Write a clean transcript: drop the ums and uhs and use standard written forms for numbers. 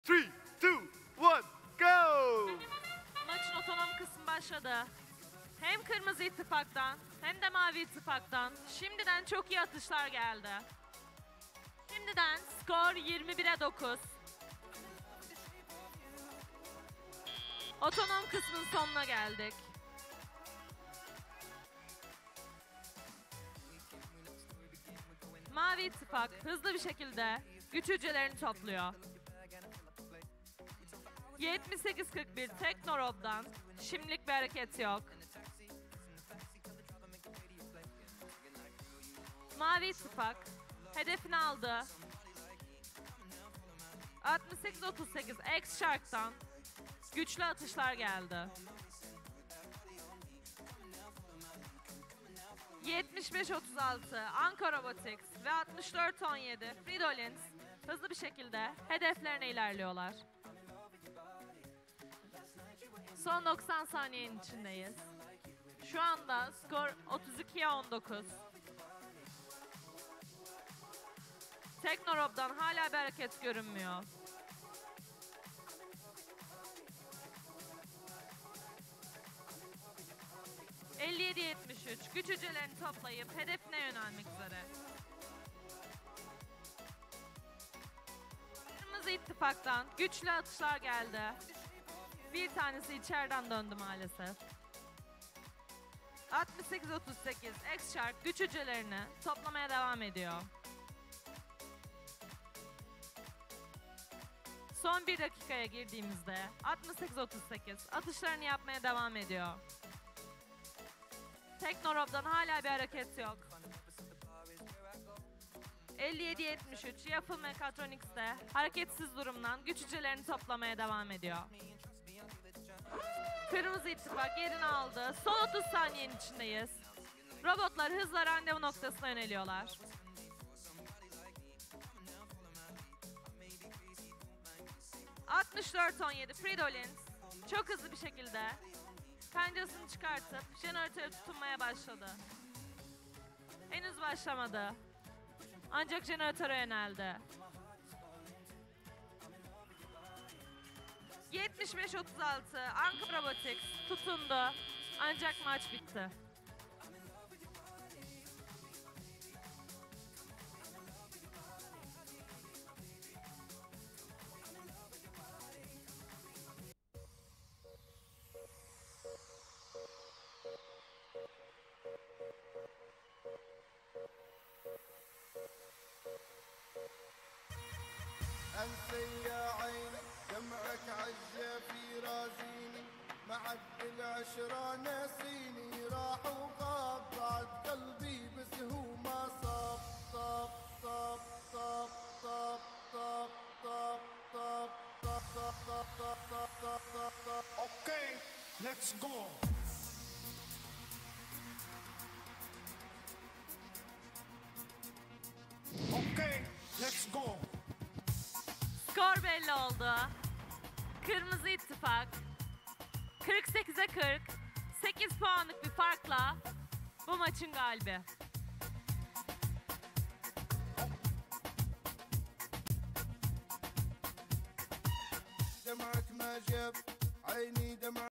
3, 2, 1, go! Maçın otonom kısmı başladı. Hem Kırmızı İttifak'tan hem de Mavi İttifak'tan şimdiden çok iyi atışlar geldi. Şimdiden skor 21'e 9. Otonom kısmın sonuna geldik. Mavi İttifak hızlı bir şekilde güç hücrelerini topluyor. 78-41 Teknorob'dan şimdilik bir hareket yok. Mavi İttifak hedefini aldı. 68-38 X-Shark'tan güçlü atışlar geldi. 75-36 Anka Robotics ve 64-17 Fridolins hızlı bir şekilde hedeflerine ilerliyorlar. Son 90 saniyenin içindeyiz. Şu anda skor 32'ye 19. Teknorob'dan hala bir hareket görünmüyor. ...57-73 güç hücrelerini toplayıp hedefine yönelmek üzere. Kırmızı İttifak'tan güçlü atışlar geldi. Bir tanesi içeriden döndü maalesef. 68-38 X-Shark güç hücrelerini toplamaya devam ediyor. Son bir dakikaya girdiğimizde 68-38 atışlarını yapmaya devam ediyor. Teknorob'dan hala bir hareket yok. 57-73 Yaffle Mechatronics'te hareketsiz durumdan güç hücrelerini toplamaya devam ediyor. Kırmızı İttifak yerini aldı. Son 30 saniyenin içindeyiz. Robotlar hızla randevu noktasına yöneliyorlar. ...64-17 Fridolins çok hızlı bir şekilde pençesini çıkartıp jeneratöre tutunmaya başladı. Henüz başlamadı. Ancak jeneratöre yöneldi. 75-36 Anka Robotics tutundu. Ancak maç bitti. انسى يا عيني دمعك عجة في رازيني معد العشرة ناسيني راح وغاب بعد قلبي بس هو ما صاب صاب صاب صاب صاب صاب صاب صاب صاب صاب صاب صاب صاب صاب صاب صاب. Okay, let's go. Okay, let's go. Skor belli oldu. Kırmızı İttifak 48'e 40, 8 puanlık bir farkla bu maçın galibi. دمعك ما جاب عيني دمع